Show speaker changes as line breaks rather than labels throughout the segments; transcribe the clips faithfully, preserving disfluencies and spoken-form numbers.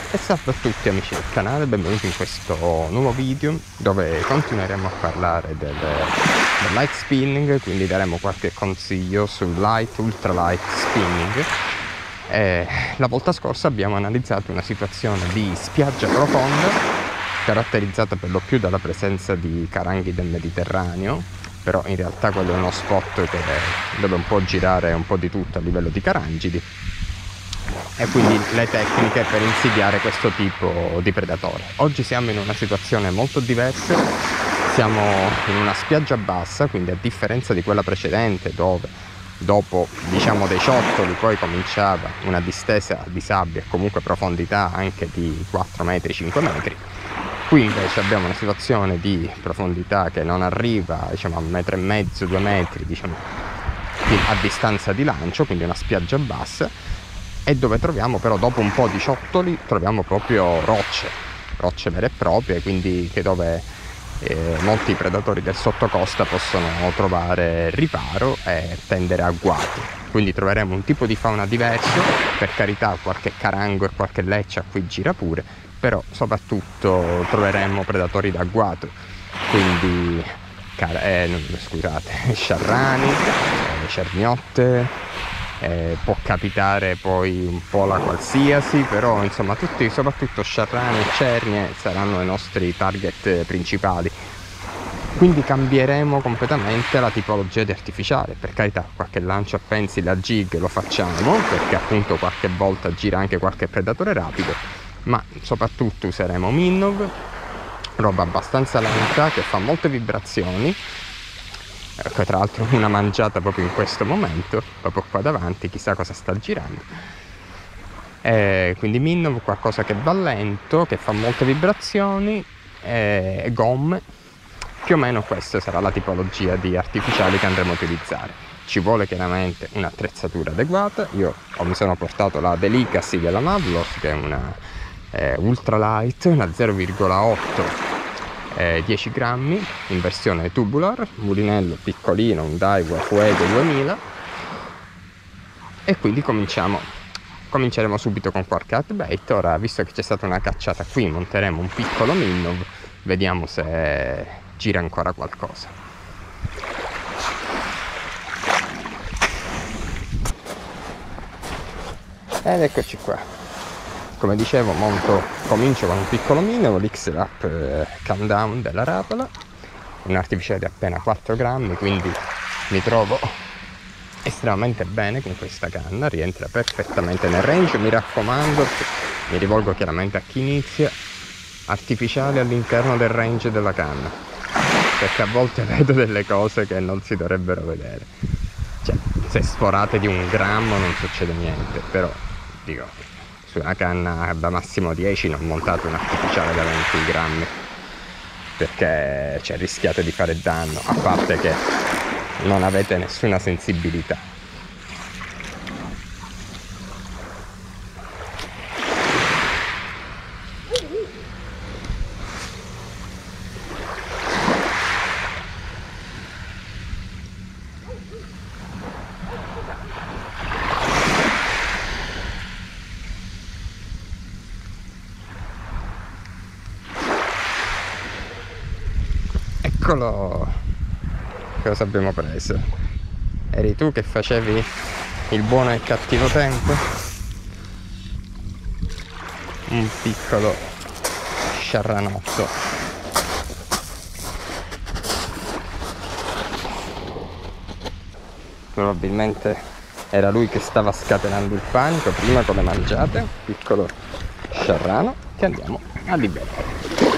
E salve a tutti amici del canale, benvenuti in questo nuovo video dove continueremo a parlare del, del light spinning, quindi daremo qualche consiglio sul light, ultra light spinning. E la volta scorsa abbiamo analizzato una situazione di spiaggia profonda caratterizzata per lo più dalla presenza di caranghi del Mediterraneo, però in realtà quello è uno spot che, dove un po' girare un po' di tutto a livello di carangidi, e quindi le tecniche per insidiare questo tipo di predatore. Oggi siamo in una situazione molto diversa, siamo in una spiaggia bassa, quindi a differenza di quella precedente dove dopo diciamo dei ciottoli poi cominciava una distesa di sabbia e comunque profondità anche di quattro metri, cinque metri. Qui invece abbiamo una situazione di profondità che non arriva diciamo a un metro e mezzo, due metri diciamo a distanza di lancio, quindi una spiaggia bassa, e dove troviamo però dopo un po' di ciottoli troviamo proprio rocce, rocce vere e proprie, quindi che dove eh, molti predatori del sottocosta possono trovare riparo e tendere agguati. Quindi troveremo un tipo di fauna diverso, per carità qualche carango e qualche leccia qui gira pure, però soprattutto troveremo predatori d'agguato, quindi eh, scusate, sciarrani, eh, cernotte. Eh, può capitare poi un po' la qualsiasi, però insomma tutti, soprattutto sciarrani e cernie, saranno i nostri target principali. Quindi cambieremo completamente la tipologia di artificiale. Per carità, qualche lancio a pencil, a jig lo facciamo, perché appunto qualche volta gira anche qualche predatore rapido, ma soprattutto useremo Minnov, roba abbastanza lenta che fa molte vibrazioni. Ecco, tra l'altro una mangiata proprio in questo momento, proprio qua davanti, chissà cosa sta girando. E quindi Minnov, qualcosa che va lento, che fa molte vibrazioni, e gomme. Più o meno questa sarà la tipologia di artificiali che andremo a utilizzare. Ci vuole chiaramente un'attrezzatura adeguata. Io mi sono portato la Delicacy della Mavlos, che è una eh, ultra light, una zero virgola otto Eh, dieci grammi in versione tubular, mulinello piccolino, un Daiwa Fuego duemila, e quindi cominciamo cominceremo subito con qualche hardbait. Ora, visto che c'è stata una cacciata qui, monteremo un piccolo Minnov, vediamo se gira ancora qualcosa. Ed eccoci qua. Come dicevo, monto, comincio con un piccolo Minnov, l'X-Rap eh, Countdown della Rapola, un artificiale di appena quattro grammi, quindi mi trovo estremamente bene con questa canna, rientra perfettamente nel range. Mi raccomando, mi rivolgo chiaramente a chi inizia, artificiale all'interno del range della canna, perché a volte vedo delle cose che non si dovrebbero vedere. Cioè, se sforate di un grammo non succede niente, però dico, su una canna da massimo dieci non montate un artificiale da venti grammi, perché cioè, rischiate di fare danno, a parte che non avete nessuna sensibilità. Eccolo, cosa abbiamo preso? Eri tu che facevi il buono e il cattivo tempo? Un piccolo sciarranotto. Probabilmente era lui che stava scatenando il panico prima con le mangiate. Piccolo sciarrano che andiamo a liberare.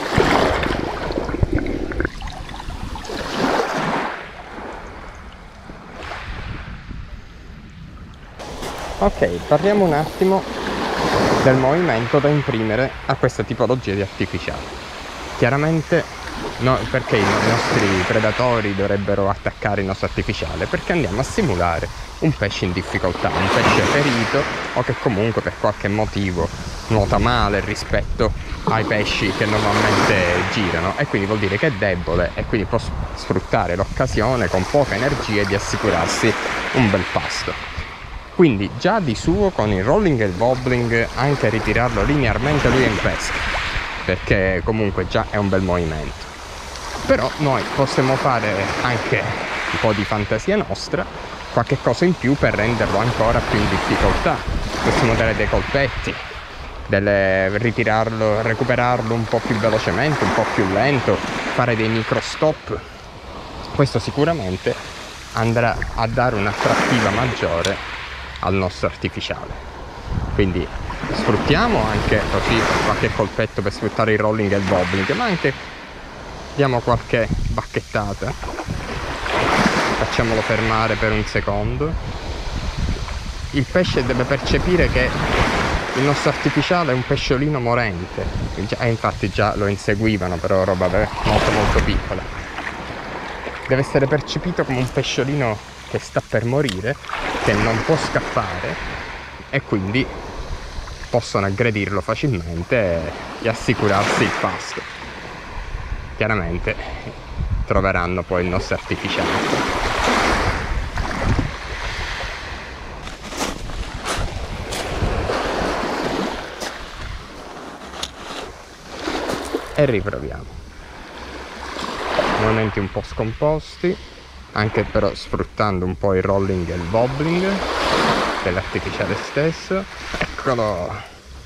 Ok, parliamo un attimo del movimento da imprimere a questa tipologia di artificiale. Chiaramente, no, perché i nostri predatori dovrebbero attaccare il nostro artificiale? Perché andiamo a simulare un pesce in difficoltà, un pesce ferito o che comunque per qualche motivo nuota male rispetto ai pesci che normalmente girano, e quindi vuol dire che è debole e quindi può sfruttare l'occasione con poca energia di assicurarsi un bel pasto. quindi già di suo con il rolling e il wobbling anche ritirarlo linearmente lui è in pesca, perché comunque già è un bel movimento. Però noi possiamo fare anche un po' di fantasia nostra, qualche cosa in più per renderlo ancora più in difficoltà. Possiamo dare dei colpetti, delle, ritirarlo, recuperarlo un po' più velocemente, un po' più lento, fare dei micro stop. Questo sicuramente andrà a dare un'attrattiva maggiore al nostro artificiale. Quindi sfruttiamo anche così qualche colpetto per sfruttare il rolling e il wobbling, ma anche diamo qualche bacchettata, facciamolo fermare per un secondo. Il pesce deve percepire che il nostro artificiale è un pesciolino morente, e infatti già lo inseguivano, però roba molto molto piccola. Deve essere percepito come un pesciolino che sta per morire, che non può scappare, e quindi possono aggredirlo facilmente e assicurarsi il pasto. Chiaramente troveranno poi il nostro artificiale. E riproviamo. Momenti un po' scomposti, anche però sfruttando un po' il rolling e il wobbling dell'artificiale stesso. Eccolo!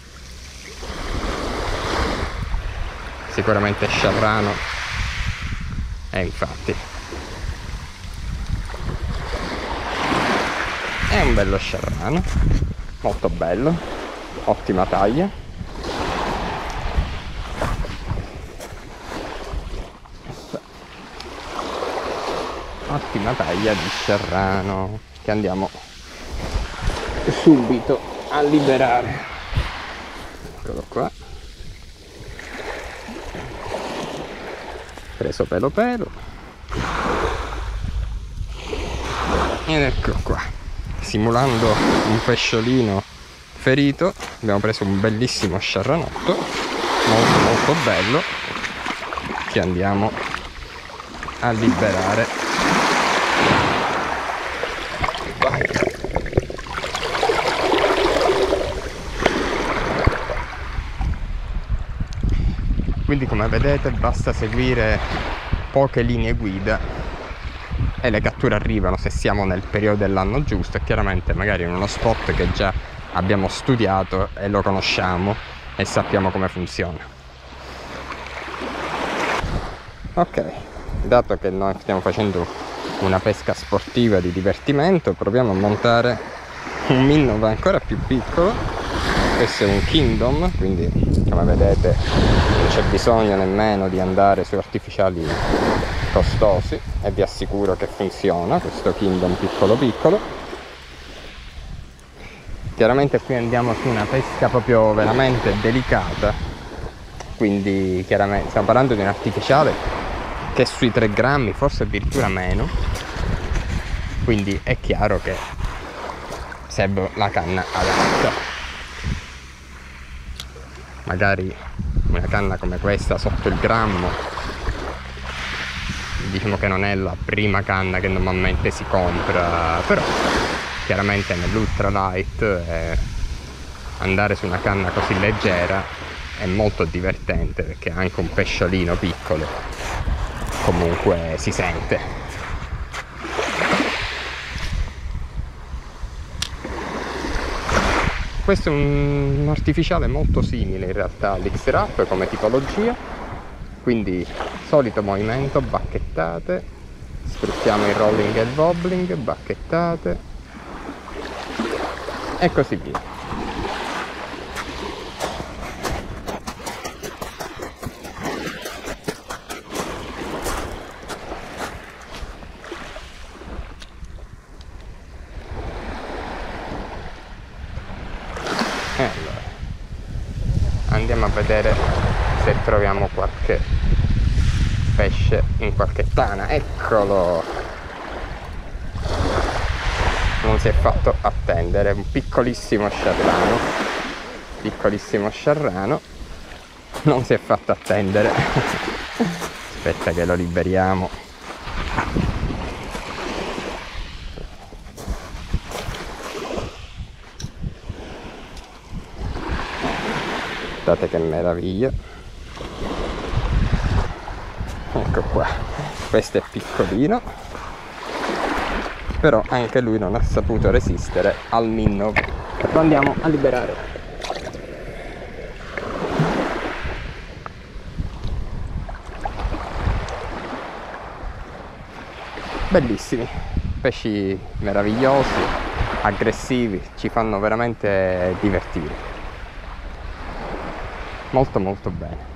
Sicuramente sciarrano, e infatti è un bello sciarrano, molto bello, ottima taglia. Ottima taglia di sciarrano che andiamo subito a liberare. Eccolo qua, preso pelo pelo, ed ecco qua, simulando un pesciolino ferito abbiamo preso un bellissimo sciarranotto molto molto bello che andiamo a liberare. Vai. Quindi come vedete basta seguire poche linee guida e le catture arrivano se siamo nel periodo dell'anno giusto, e chiaramente magari in uno spot che già abbiamo studiato e lo conosciamo e sappiamo come funziona. Ok, dato che noi stiamo facendo una pesca sportiva di divertimento, proviamo a montare un minnow ancora più piccolo. Questo è un Kingdom, quindi come vedete non c'è bisogno nemmeno di andare su artificiali costosi, e vi assicuro che funziona questo Kingdom piccolo piccolo. Chiaramente qui andiamo su una pesca proprio veramente delicata, quindi chiaramente stiamo parlando di un artificiale che è sui tre grammi, forse addirittura meno, quindi è chiaro che serve la canna adatta. Magari una canna come questa sotto il grammo, diciamo che non è la prima canna che normalmente si compra, però chiaramente nell'ultra light eh, andare su una canna così leggera è molto divertente, perché anche un pesciolino piccolo comunque si sente. Questo è un artificiale molto simile in realtà all'X-Rap come tipologia, quindi solito movimento, bacchettate, sfruttiamo il rolling e il wobbling, bacchettate e così via. E allora andiamo a vedere se troviamo qualche pesce in qualche tana. Eccolo, non si è fatto attendere, un piccolissimo sciarrano, piccolissimo sciarrano, non si è fatto attendere. Aspetta che lo liberiamo. Guardate che meraviglia. Ecco qua, questo è piccolino, però anche lui non ha saputo resistere al minnow. Lo andiamo a liberare. Bellissimi, pesci meravigliosi, aggressivi, ci fanno veramente divertire. Molto molto bene.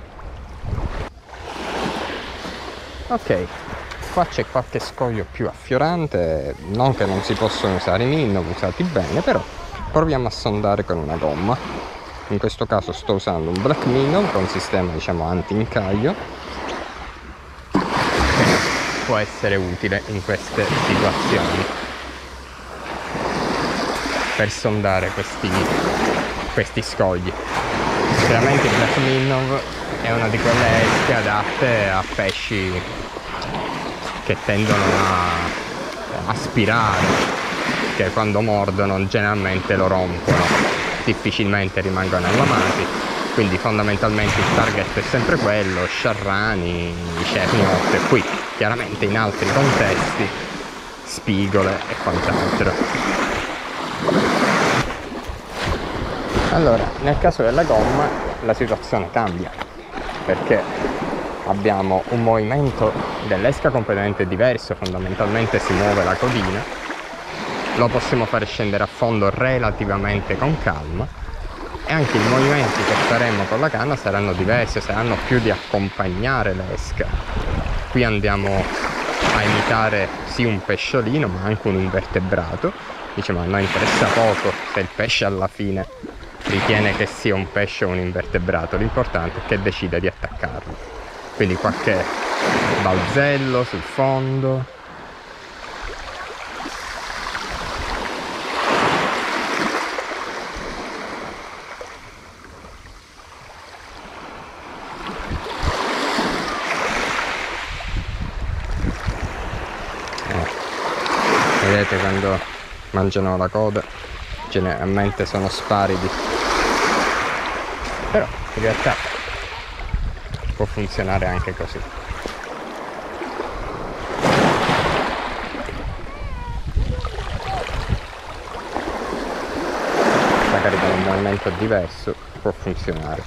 Ok, qua c'è qualche scoglio più affiorante, non che non si possono usare i minnow, usati bene, però proviamo a sondare con una gomma. In questo caso sto usando un black minnow con sistema, diciamo, anti-incaglio, che può essere utile in queste situazioni per sondare questi, questi scogli. Chiaramente il black minnow è una di quelle esche adatte a pesci che tendono a aspirare, che quando mordono generalmente lo rompono, difficilmente rimangono allamati, quindi fondamentalmente il target è sempre quello: sciarrani, cerniotte, e qui chiaramente in altri contesti spigole e quant'altro. Allora, nel caso della gomma la situazione cambia, perché abbiamo un movimento dell'esca completamente diverso, fondamentalmente si muove la codina, lo possiamo fare scendere a fondo relativamente con calma, e anche i movimenti che faremo con la canna saranno diversi, saranno più di accompagnare l'esca. Qui andiamo a imitare sì un pesciolino ma anche un invertebrato, diciamo a noi interessa poco se il pesce alla fine ritiene che sia un pesce o un invertebrato, l'importante è che decida di attaccarlo. Quindi qualche balzello sul fondo, eh. Vedete quando mangiano la coda generalmente sono sparidi, però in realtà può funzionare anche così. Magari con un movimento diverso può funzionare.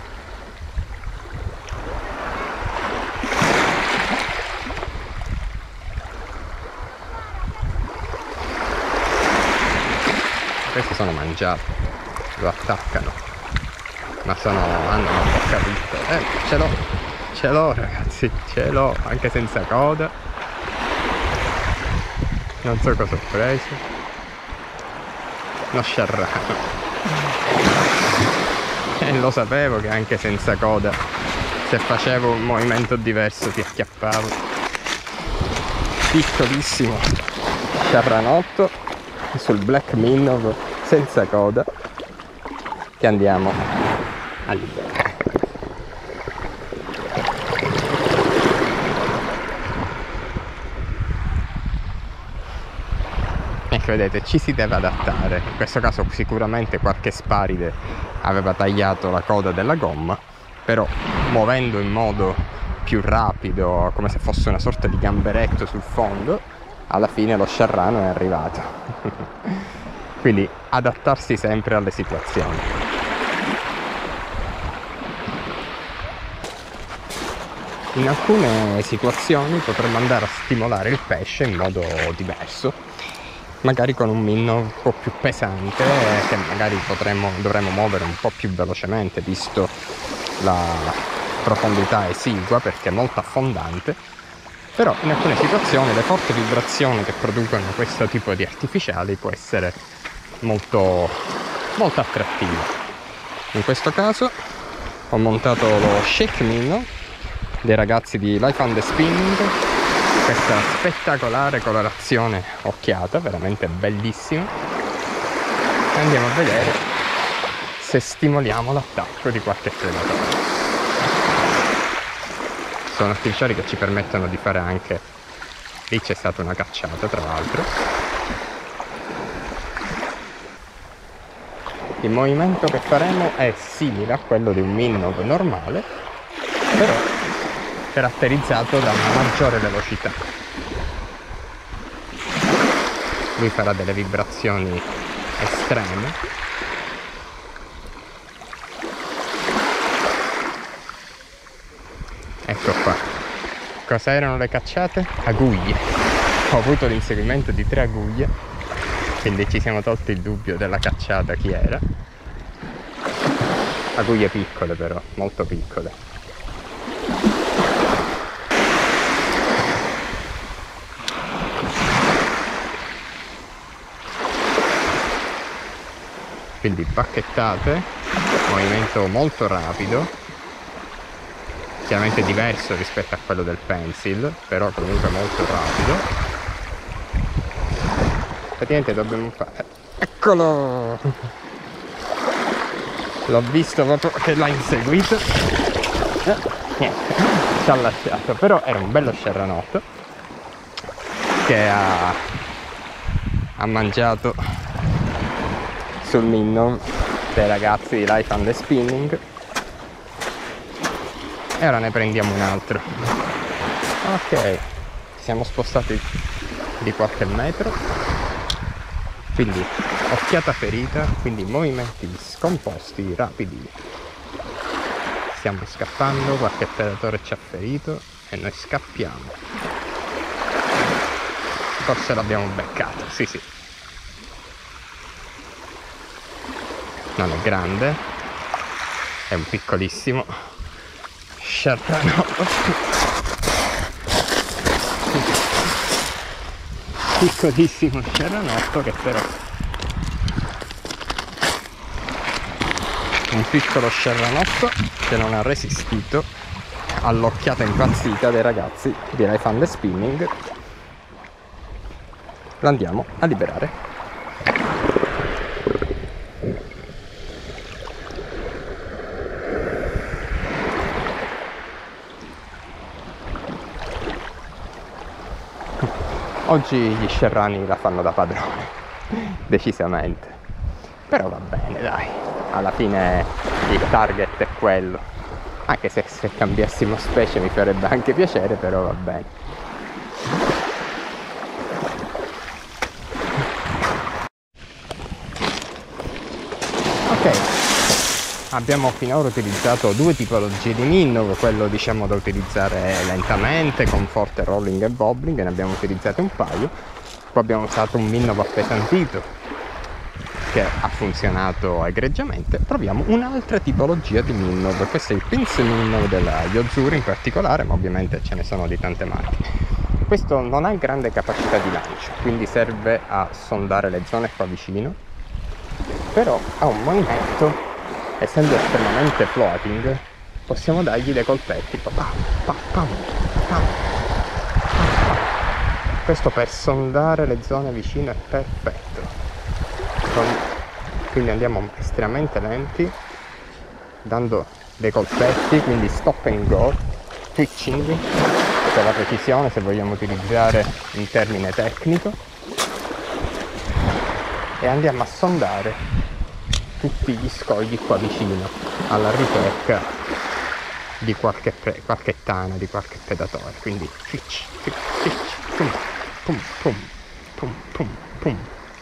Questi sono mangiati, lo attaccano, ma sono, hanno un po' capito. Eh, ce l'ho, ce l'ho ragazzi, ce l'ho, anche senza coda. Non so cosa ho preso. Uno sciarrano. E lo sapevo che anche senza coda, se facevo un movimento diverso ti acchiappavo. Piccolissimo sciarranotto sul black minnow senza coda, che andiamo a liberare. Ecco, vedete, ci si deve adattare. In questo caso sicuramente qualche sparide aveva tagliato la coda della gomma, però muovendo in modo più rapido, come se fosse una sorta di gamberetto sul fondo, alla fine lo sciarrano è arrivato. Quindi adattarsi sempre alle situazioni. In alcune situazioni potremmo andare a stimolare il pesce in modo diverso, magari con un minnow un po' più pesante che magari potremmo, dovremmo muovere un po' più velocemente, visto la profondità esigua, perché è molto affondante. Però in alcune situazioni le forti vibrazioni che producono questo tipo di artificiali può essere molto, molto attrattivo. In questo caso ho montato lo shake minnow dei ragazzi di Life on the Spinning, questa spettacolare colorazione occhiata, veramente bellissima, e andiamo a vedere se stimoliamo l'attacco di qualche predatore. Sono artificiali che ci permettono di fare anche, lì c'è stata una cacciata tra l'altro, Il movimento che faremo è simile a quello di un minnow normale, però caratterizzato da una maggiore velocità. Lui farà delle vibrazioni estreme. Ecco qua. Cosa erano le cacciate? Aguglie. Ho avuto l'inseguimento di tre aguglie, quindi ci siamo tolti il dubbio della cacciata chi era. Aguglie piccole però, molto piccole. Quindi bacchettate, movimento molto rapido, chiaramente diverso rispetto a quello del pencil, però comunque molto rapido. Praticamente dobbiamo fare... Eccolo! L'ho visto proprio che l'ha inseguito. Eh, niente, ci ha lasciato, però era un bello scerranotto che ha, ha mangiato sul minnow dei ragazzi di Life and the Spinning, e ora ne prendiamo un altro. Ok, siamo spostati di qualche metro, quindi occhiata ferita, quindi movimenti scomposti rapidi. Stiamo scappando, qualche predatore ci ha ferito e noi scappiamo. Forse l'abbiamo beccato, sì sì. Non è grande, è un piccolissimo scerranotto, piccolissimo scerranotto che però un piccolo scerranotto che non ha resistito all'occhiata impazzita dei ragazzi di Life and the Spinning. Lo andiamo a liberare. Oggi gli scerrani la fanno da padrone, decisamente. Però va bene, dai. Alla fine il target è quello. Anche se, se cambiassimo specie mi farebbe anche piacere, però va bene. Ok. Abbiamo finora utilizzato due tipologie di minnow, quello diciamo da utilizzare lentamente con forte rolling e bobbling, ne abbiamo utilizzate un paio. Poi abbiamo usato un minnow appesantito che ha funzionato egregiamente. Proviamo un'altra tipologia di minnow, questo è il pinch minnow della Yo-Zuri in particolare, ma ovviamente ce ne sono di tante marche. Questo non ha grande capacità di lancio, quindi serve a sondare le zone qua vicino, però ha un movimento, essendo estremamente floating, possiamo dargli dei colpetti. Pam, pam, pam, pam, pam. Questo per sondare le zone vicine è perfetto. Con... quindi andiamo estremamente lenti, dando dei colpetti, quindi stop and go, twitching, per la precisione se vogliamo utilizzare un termine tecnico, e andiamo a sondare tutti gli scogli qua vicino, alla ricerca di qualche, pre qualche tana, di qualche predatore. Quindi twitch, twitch, twitch, pum, pum, pum, pum, pum, pum.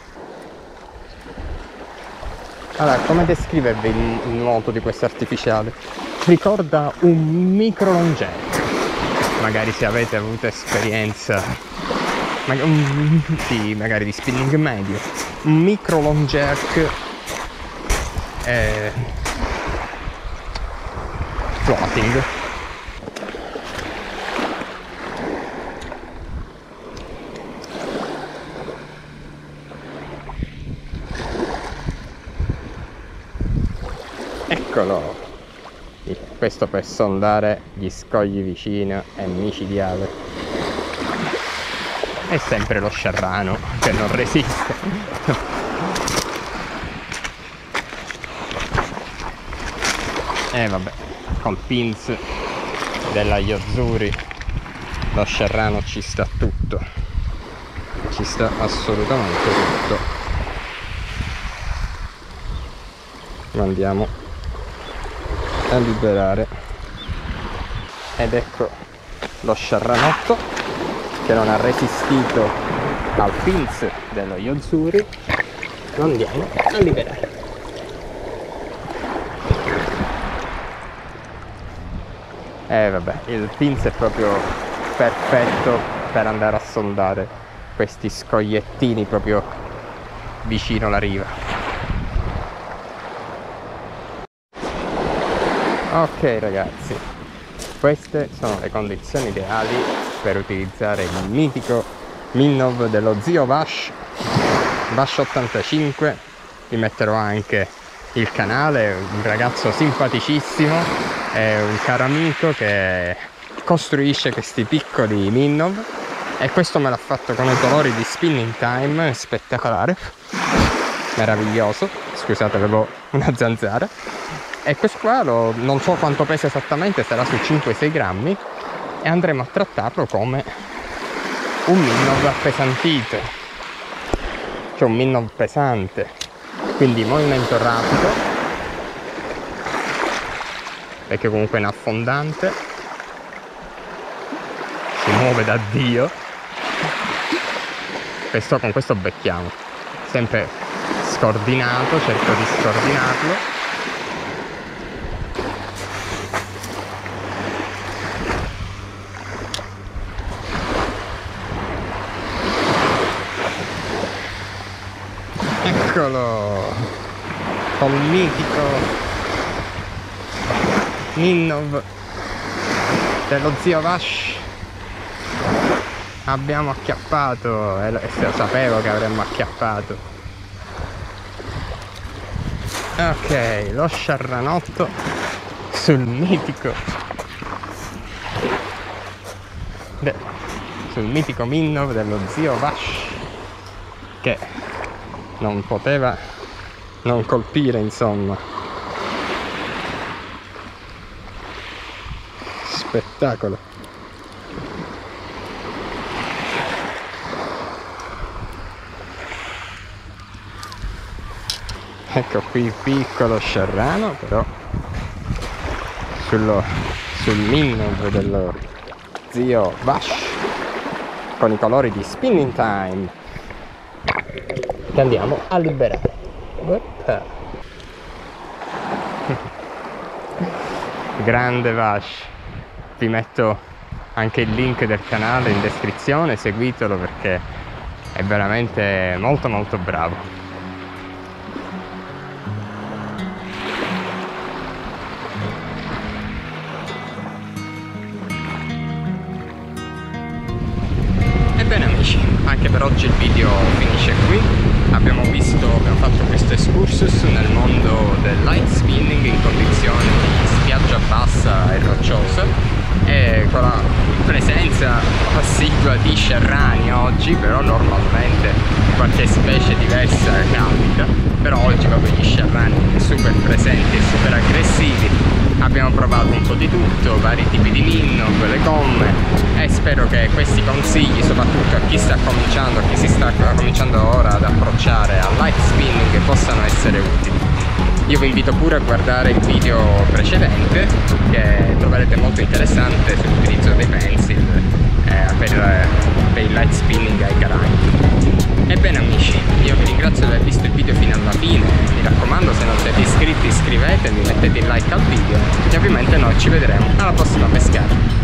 Allora, come descrivervi il, il nuoto di questo artificiale? Ricorda un micro long jerk, magari se avete avuto esperienza mag um, sì, magari di spinning medio, un micro long jerk eh, floating. Eccolo, questo per sondare gli scogli vicino è micidiale. È sempre lo scerrano che non resiste. E eh, vabbè, col pins della Yo-Zuri lo scerrano ci sta tutto, ci sta assolutamente tutto. lo andiamo a liberare. Ed ecco lo sciarranotto che non ha resistito al pinz dello Yo-Zuri, lo andiamo a liberare. E vabbè, il pinz è proprio perfetto per andare a sondare questi scogliettini proprio vicino alla riva. Ok ragazzi, queste sono le condizioni ideali per utilizzare il mitico Minnov dello zio Vash, Vash ottantacinque. Vi metterò anche il canale, un ragazzo simpaticissimo, è un caro amico che costruisce questi piccoli Minnov e questo me l'ha fatto con i colori di Spinning Time, spettacolare, meraviglioso. Scusate, avevo una zanzara. E questo qua lo, non so quanto pesa esattamente, sarà su cinque sei grammi, e andremo a trattarlo come un Minnov appesantito, cioè un Minnov pesante, quindi movimento rapido, perché comunque è un affondante, si muove da Dio. Questo, con questo becchiamo, sempre scordinato, cerco di scordinarlo. Eccolo, col mitico Minnov dello zio Vash abbiamo acchiappato, e lo sapevo che avremmo acchiappato. Ok, lo sciarranotto sul mitico de, sul mitico Minnov dello zio Vash, che non poteva non colpire, insomma. Spettacolo. Ecco qui il piccolo sciarrano, però sullo, sul Minnov dello zio Vash con i colori di Spinning Time, che andiamo a liberare. Grande Vash, vi metto anche il link del canale in descrizione, seguitelo perché è veramente molto molto bravo. Ebbene amici, anche per oggi il video finisce qui. Abbiamo visto, abbiamo fatto questo excursus nel mondo del light spinning in condizioni di spiaggia bassa e rocciosa, e con la presenza assidua di sciarrani oggi, però normalmente qualche specie diversa capita, però oggi proprio gli sciarrani super presenti e super aggressivi. Abbiamo provato un po' di tutto, vari tipi di Minnov, le gomme, e spero che questi consigli, soprattutto a chi sta cominciando, a chi si sta cominciando ora ad approcciare al light spinning, possano essere utili. Io vi invito pure a guardare il video precedente, che troverete molto interessante sull'utilizzo dei pencil eh, per, per il light spinning ai Caraibi. Ebbene amici, io vi ringrazio di aver visto il video fino alla fine. Mi raccomando, se non siete iscritti iscrivetevi, mettete il like al video e ovviamente noi ci vedremo alla prossima pescata.